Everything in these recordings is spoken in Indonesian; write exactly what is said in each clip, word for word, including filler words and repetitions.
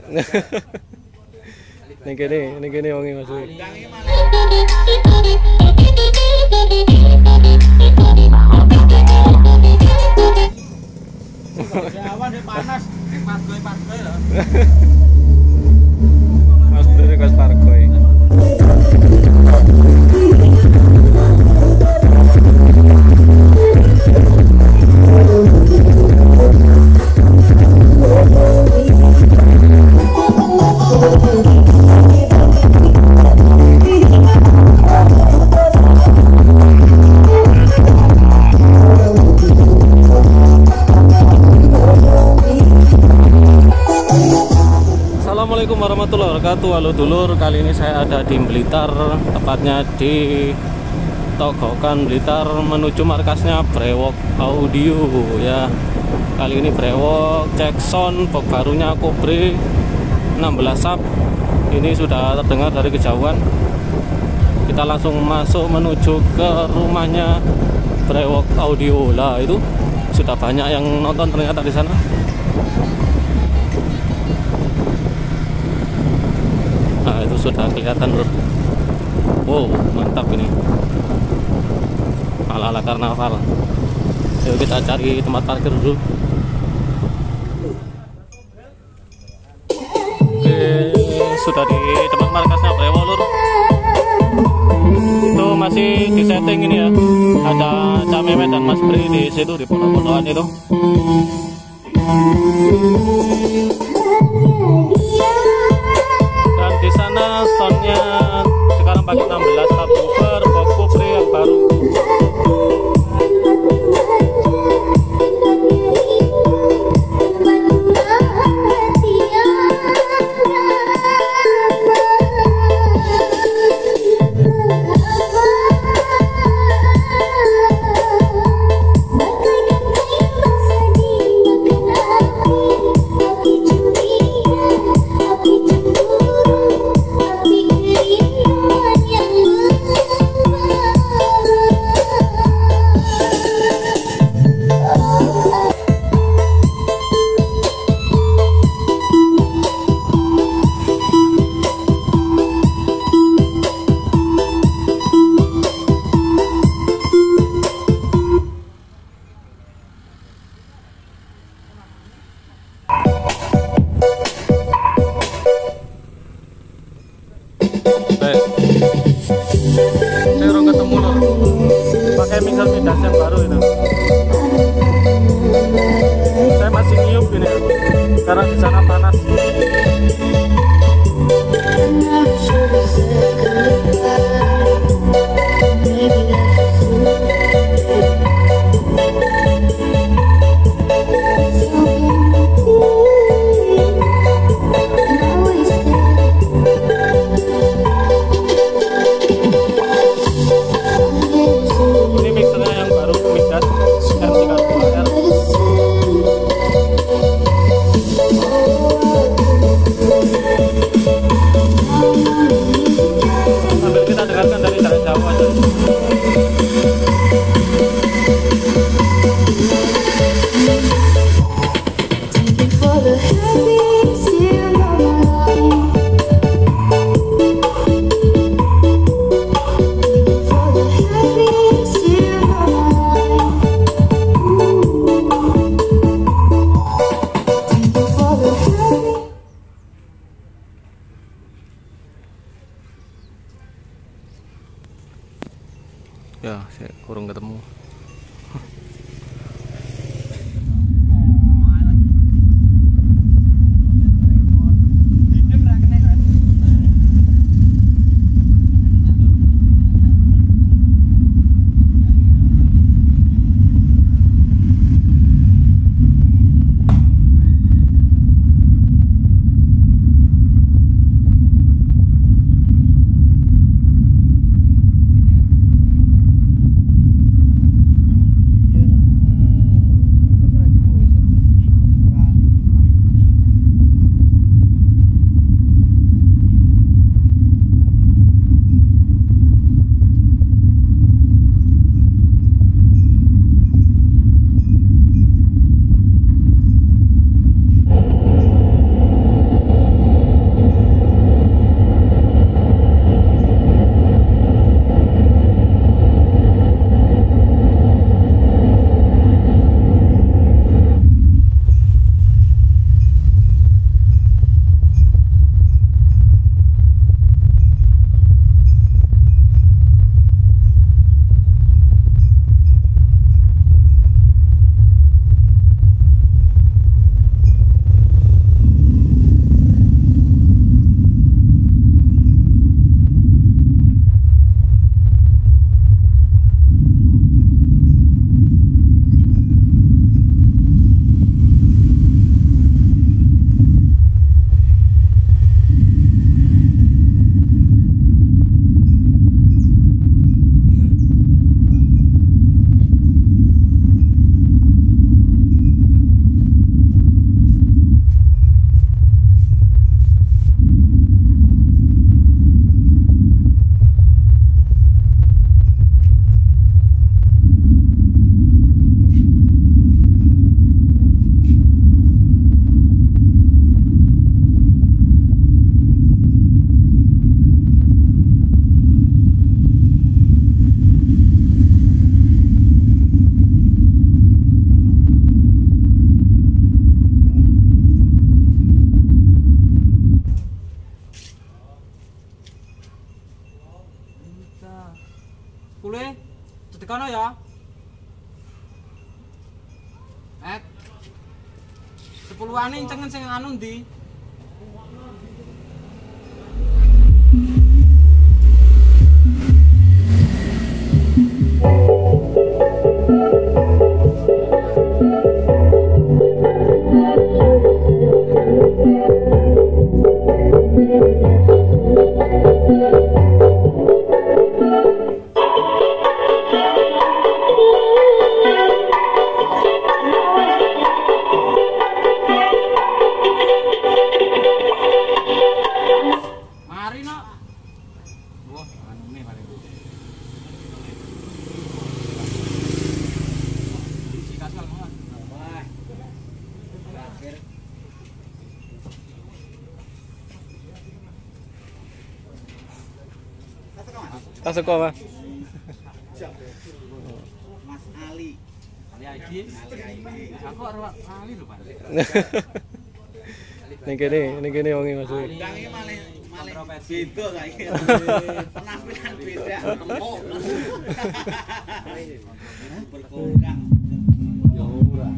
Ning kene, ning kene wonge Mas. Awan panas, pargoy-pargoy lho. Mas Bro kas pargoy. Assalamualaikum warahmatullahi wabarakatuh. Halo dulur, kali ini saya ada di Blitar, tepatnya di Togokan Blitar menuju markasnya Brewok Audio ya. Kali ini Brewok cek sound box barunya Kobre enam belas sub. Ini sudah terdengar dari kejauhan. Kita langsung masuk menuju ke rumahnya Brewok Audio. Lah itu sudah banyak yang nonton ternyata di sana. Nah itu sudah kelihatan bro. Wow mantap ini, ala-ala karnaval. Yuk kita cari tempat parkir dulu. Oke, sudah di tempat markasnya Brewok lur. Itu masih di setting ini ya. Ada Cak Memet dan Mas Bri di situ di foto-fotoan itu. Di sana soundnya sekarang pakai enam belas subwoofer box Kobre yang baru. Saya orang ketemu loh, pakai mixer Midas yang baru itu. Saya masih nyiup ini karena di sana panas. Ya, saya kurang ketemu. sepuluh cetekono ya. Eh. sepuluhan cengen sing anu ndi? Tak suka Mas. Mas Ali. Ali Aidi. Aku arep Ali lho, Pak. Ning kene, ning kene wonge Mas. Dange malih malih beda saiki. Penampilan beda, empuk. Berkurang. Ya ora.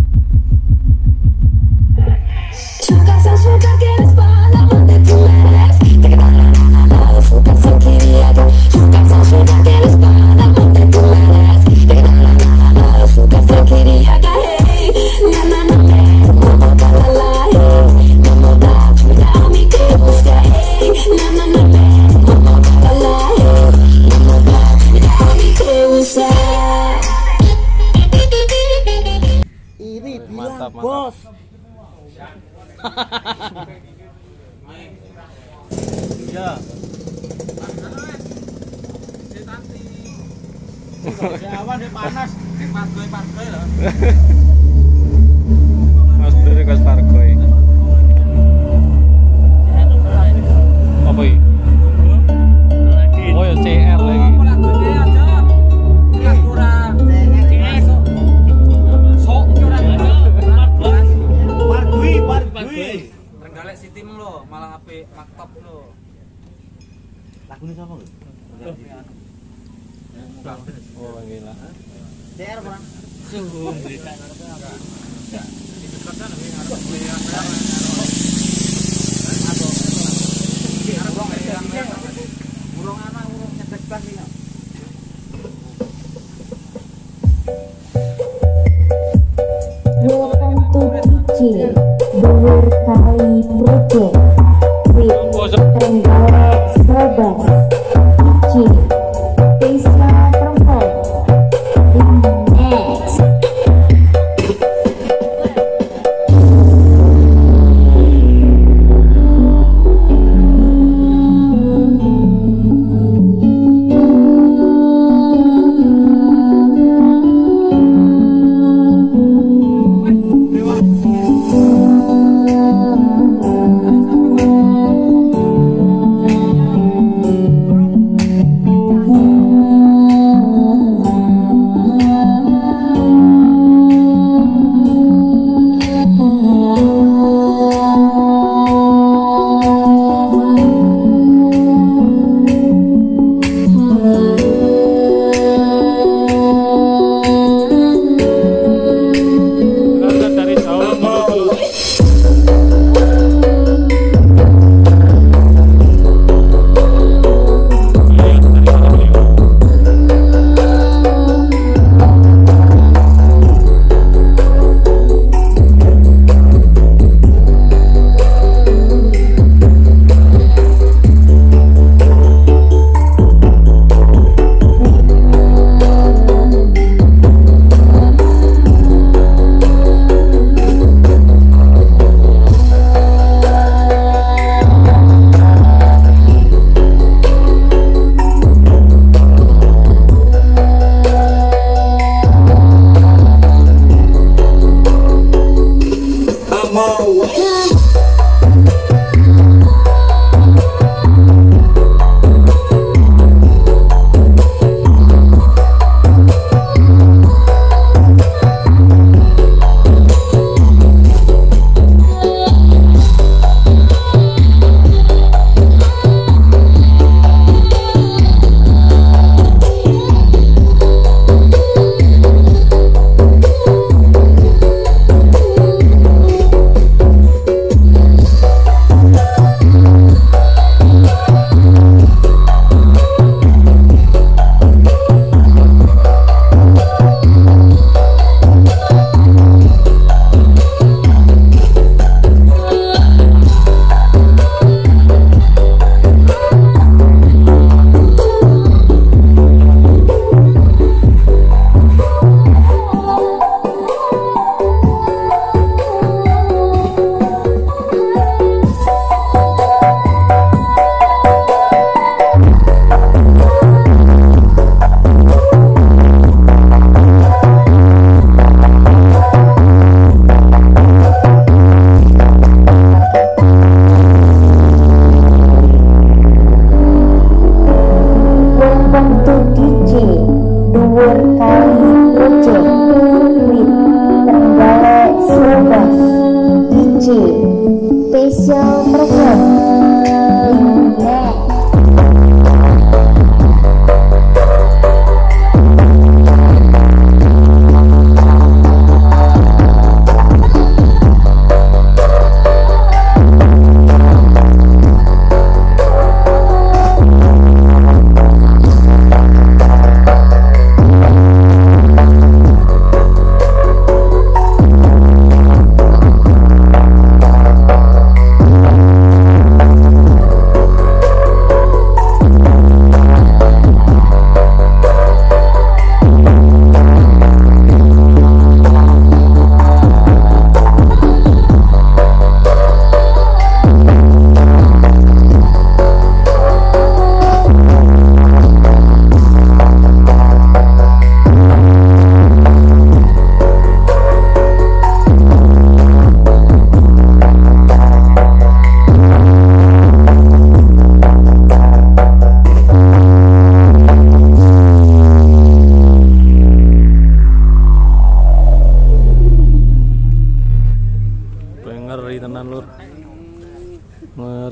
Suka suka quieres para donde tú eres. Te quedas la la la la suka so quería que suka suka quieres para donde tú eres. Te quedas la la la la suka so quería que na na na no no da la la no no da chuda a mí que busca na na na no no da la la no no da chuda a mí que busca. Ini Mantap, bilang bos. Ya. Awan dia panas, pargoy-pargoy lho. Mas Bro Gas Pargoy. Apa iki? Oh ya C R lagi. Lagunya aja. Lagu ora sok ora pargoy, pargoy. Trenggalek Sitim lho, malah apik maktop lho. Lagune sapa lho? Oh, gila. C R kurang. Suhu. Burung anak burung cetek pas ini. Welcome to D J Dhuwur Kali Project with Trenggalek Srebas D J Desa Perempuan Next.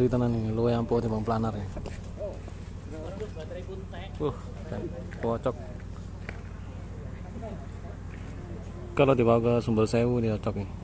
rapi tenan ini, luwe ampuh timbang planar ya. Uh, cocok. Kalau dibawa ke Sumber Sewu dia cocok nih.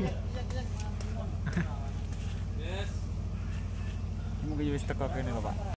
Mungkin wis teko kene lho, Pak.